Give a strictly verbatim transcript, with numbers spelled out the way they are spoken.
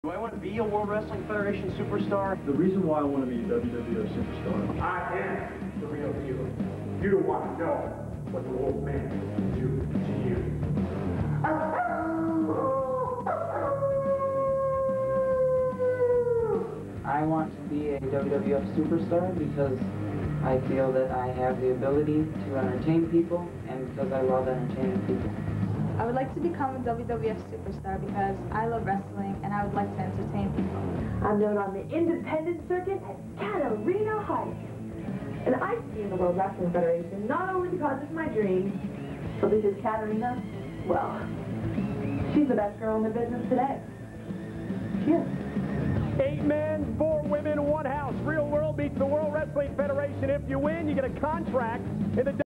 Do I want to be a World Wrestling Federation superstar? The reason why I want to be a W W F superstar. I am the real deal. You don't want to know what the old man can do to you. I want to be a W W F superstar because I feel that I have the ability to entertain people and because I love entertaining people. I would like to become a W W F superstar because I love wrestling and I would like to entertain people. I'm known on the independent circuit as Katarina Heights. And I see in the World Wrestling Federation not only because it's my dream, but because Katarina, well, she's the best girl in the business today. She is. Eight men, four women, one house. Real World beats the World Wrestling Federation. If you win, you get a contract in the